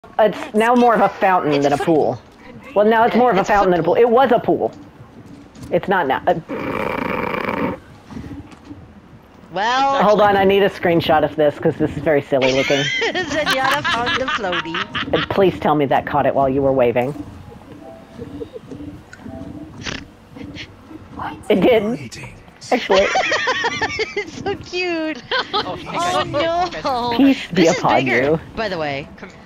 It's now more of a fountain than a pool. Well, now it's more of a fountain than a pool. It was a pool. It's not now. Well... Hold on, I need a screenshot of this, because this is very silly looking. Zenyatta found the floaty. And please tell me that caught it while you were waving. It did. Actually. It's so cute. Oh no. no. Peace be upon you. By the way.